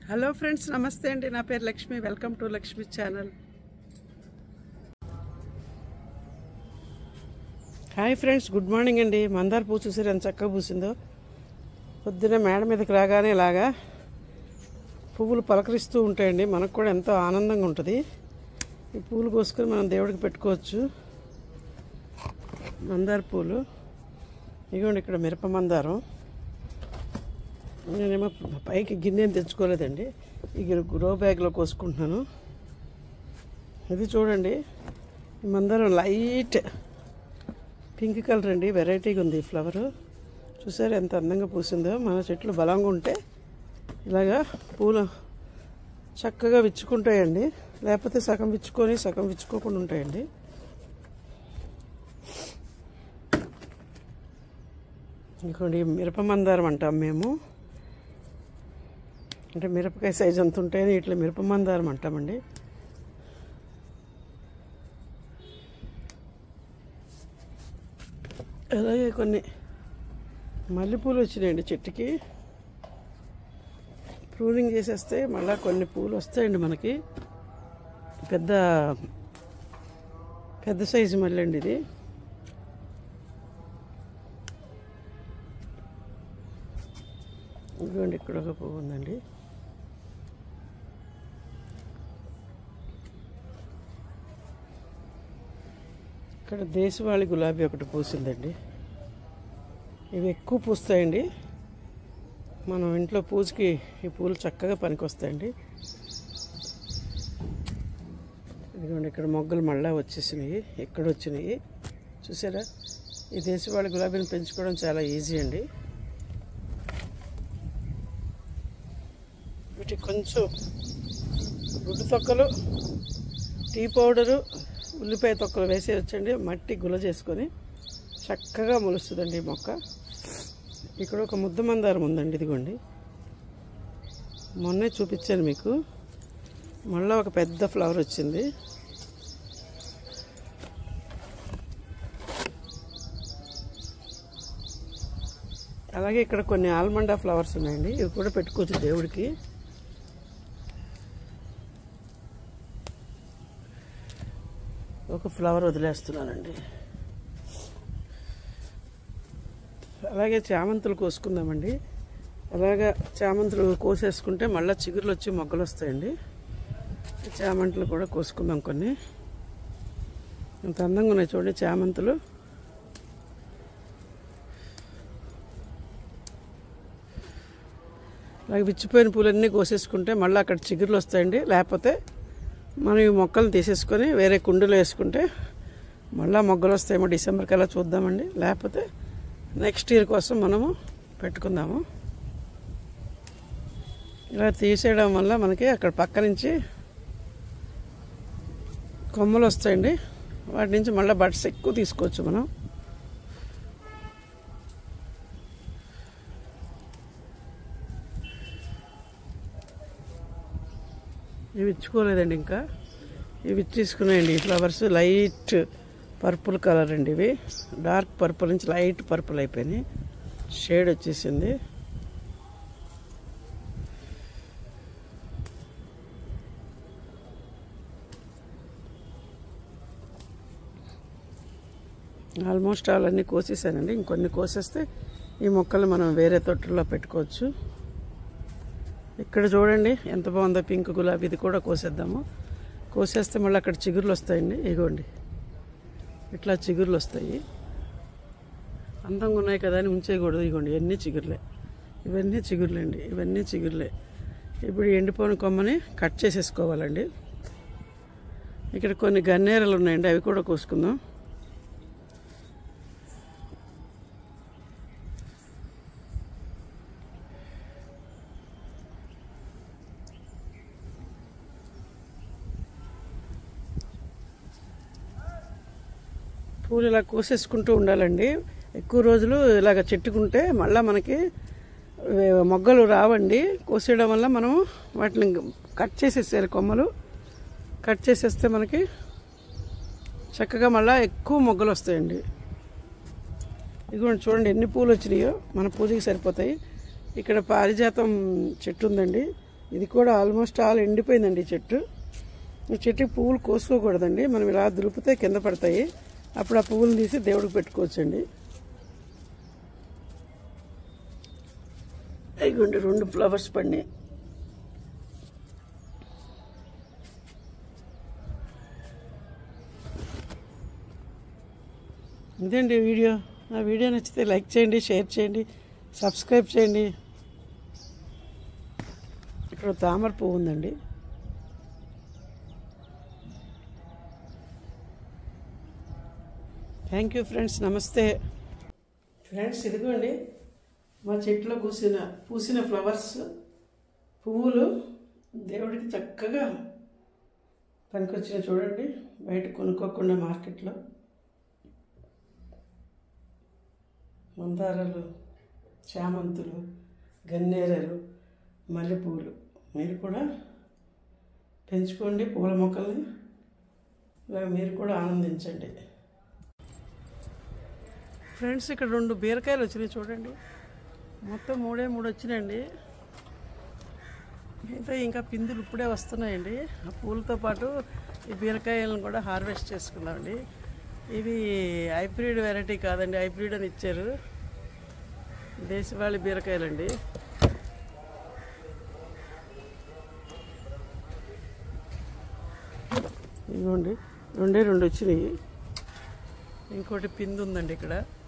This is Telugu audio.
హలో ఫ్రెండ్స్, నమస్తే అండి. నా పేరు Lakshmi. Welcome to Lakshmi channel. Hi friends, good morning అండి. మందార పువ్వు చూసారు ఎంత చక్కగా పూసిందో. పొద్దున్న మేడ మీదకి రాగానే ఇలాగా పువ్వులు పలకరిస్తూ ఉంటాయండి. మనకు కూడా ఎంతో ఆనందంగా ఉంటుంది. ఈ పూలు కోసుకొని మనం దేవుడికి పెట్టుకోవచ్చు. మందార పూలు ఇదిగోండి. ఇక్కడ మిరప మందారం. నేనేమో పైకి గిన్నెని తెచ్చుకోలేదండి. ఈ గ్రో బ్యాగ్లో కోసుకుంటున్నాను. ఇది చూడండి, ఈ మందారం లైట్ పింక్ కలర్ అండి. వెరైటీగా ఉంది ఈ ఫ్లవరు. చూసారు ఎంత అందంగా పూసిందో. మన చెట్లు బలంగా ఉంటే ఇలాగా పూలు చక్కగా విచ్చుకుంటాయండి. లేకపోతే సగం విచ్చుకొని సగం విచ్చుకోకుండా ఉంటాయండి. ఇంకోండి మిరప మందారం అంటాం మేము. అంటే మిరపకాయ సైజు అంత ఉంటాయని ఇట్లా మిరప మందారం అంటామండి. అలాగే కొన్ని మల్లెపూలు వచ్చినాయండి చెట్టుకి. ప్రూనింగ్ చేసేస్తే మళ్ళీ కొన్ని పూలు వస్తాయండి మనకి. పెద్ద పెద్ద సైజు మల్లె అండి ఇది. ఇదిగోండి, ఇక్కడ ఒక పువ్వు ఉందండి. ఇక్కడ దేశవాళీ గులాబీ ఒకటి పూసిందండి. ఇవి ఎక్కువ పూస్తాయండి. మనం ఇంట్లో పూజకి ఈ పూలు చక్కగా పనికొస్తాయండి. ఇదిగోండి, ఇక్కడ మొగ్గలు మళ్ళా వచ్చేసినాయి. ఇక్కడ వచ్చినాయి చూసారా. ఈ దేశవాళీ గులాబీని పెంచుకోవడం చాలా ఈజీ అండి. వీటికి కొంచెం గుడ్డు తొక్కలు, టీ పౌడరు, ఉల్లిపాయ తొక్కలు వేసేయచ్చండి. మట్టి గుల చేసుకొని చక్కగా మొలుస్తుందండి ఈ మొక్క. ఇక్కడ ఒక ముద్ద మందారం ఉందండి. ఇదిగోండి, మొన్నే చూపించాను మీకు. మళ్ళీ ఒక పెద్ద ఫ్లవర్ వచ్చింది. అలాగే ఇక్కడ కొన్ని ఆల్మండా ఫ్లవర్స్ ఉన్నాయండి. ఇవి కూడా పెట్టుకోవచ్చు దేవుడికి. ఒక ఫ్లవర్ వదిలేస్తున్నానండి. అలాగే చామంతులు కోసుకుందామండి. అలాగా చామంతులు కోసేసుకుంటే మళ్ళీ చిగురులు వచ్చి మొగ్గలు వస్తాయండి. చామంతులు కూడా కోసుకుందాం కొన్ని. ఎంత అందంగా ఉన్నాయి చూడండి చామంతులు. అలాగే విచ్చిపోయిన పూలన్నీ కోసేసుకుంటే మళ్ళీ అక్కడ చిగురులు వస్తాయండి. లేకపోతే మనం ఈ మొక్కలు తీసేసుకొని వేరే కుండీలో వేసుకుంటే మళ్ళీ మొగ్గలు వస్తాయేమో. డిసెంబర్ కల్లా చూద్దామండి. లేకపోతే నెక్స్ట్ ఇయర్ కోసం మనము పెట్టుకుందాము. ఇలా తీసేయడం వల్ల మనకి అక్కడ పక్క నుంచి కొమ్మలు వస్తాయండి. వాటి నుంచి మళ్ళీ బడ్స్ ఎక్కువ తీసుకోవచ్చు మనం. ఇవి ఇచ్చుకోలేదండి ఇంకా. ఇవి తీసుకున్నాయండి. ఈ ఫ్లవర్స్ లైట్ పర్పుల్ కలర్ అండి. ఇవి డార్క్ పర్పుల్ నుంచి లైట్ పర్పుల్ అయిపోయినాయి. షేడ్ వచ్చేసింది. ఆల్మోస్ట్ అన్నీ కోసేసానండి. ఇంకొన్ని కోసేస్తే ఈ మొక్కలు మనం వేరే తొట్టుల్లో పెట్టుకోవచ్చు. ఇక్కడ చూడండి ఎంత బాగుందో పింక్ గులాబీ. ఇది కూడా కోసేద్దాము. కోసేస్తే మళ్ళీ అక్కడ చిగుర్లు వస్తాయండి. ఇగోండి, ఇట్లా చిగుర్లు వస్తాయి. అందంగా ఉన్నాయి కదా అని ఉంచేయకూడదు. ఇగోండి, ఎన్ని చిగుర్లే. ఇవన్నీ చిగుర్లే అండి. ఇవన్నీ చిగుర్లే. ఇప్పుడు ఎండిపోయిన కొమ్మని కట్ చేసేసుకోవాలండి. ఇక్కడ కొన్ని గన్నేరలు ఉన్నాయండి. అవి కూడా కోసుకుందాం. పూలు ఇలా కోసేసుకుంటూ ఉండాలండి. ఎక్కువ రోజులు ఇలాగ చెట్టుకుంటే మళ్ళీ మనకి మొగ్గలు రావండి. కోసేయడం వల్ల మనం వాటిని కట్ చేసేసేయాలి. కొమ్మలు కట్ చేసేస్తే మనకి చక్కగా మళ్ళీ ఎక్కువ మొగ్గలు వస్తాయండి. ఇదిగోండి చూడండి ఎన్ని పూలు వచ్చినాయో. మన పూజకి సరిపోతాయి. ఇక్కడ పారిజాతం చెట్టు ఉందండి. ఇది కూడా ఆల్మోస్ట్ ఆల్ ఎండిపోయిందండి ఈ చెట్టు. ఈ చెట్టుకి పువ్వులు కోసుకోకూడదండి, మనం ఇలా దులిపితే కింద పడతాయి. అప్పుడు ఆ పువ్వులను తీసి దేవుడికి పెట్టుకోవచ్చండి. ఇదిగోండి 2 ఫ్లవర్స్ పడినాయి. ఇదండి వీడియో. నా వీడియో నచ్చితే లైక్ చేయండి, షేర్ చేయండి, సబ్స్క్రైబ్ చేయండి. ఇక్కడ తామర పువ్వు ఉందండి. థ్యాంక్ యూ ఫ్రెండ్స్, నమస్తే ఫ్రెండ్స్. ఇదిగోండి మా చెట్లో పూసిన ఫ్లవర్స్, పువ్వులు దేవుడికి చక్కగా పనికొచ్చినాయి చూడండి. బయట కొనుక్కోకుండా మార్కెట్లో మందారాలు, చామంతులు, గన్నేరలు, మల్లెపూలు. మీరు కూడా పెంచుకోండి పూల మొక్కల్ని, ఇలా మీరు కూడా ఆనందించండి ఫ్రెండ్స్. ఇక్కడ 2 బీరకాయలు వచ్చినాయి చూడండి. మొత్తం 3 వచ్చినాయండి. అయితే ఇంకా పిందులు ఇప్పుడే వస్తున్నాయండి. ఆ పూలతో పాటు ఈ బీరకాయలను కూడా హార్వెస్ట్ చేసుకుందామండి. ఇవి హైబ్రిడ్ వెరైటీ కాదండి, హైబ్రిడ్ అని ఇచ్చారు. దేశవాళీ బీరకాయలండి. ఇదిగోండి 2 వచ్చినాయి. ఇంకోటి పిందు ఉందండి ఇక్కడ.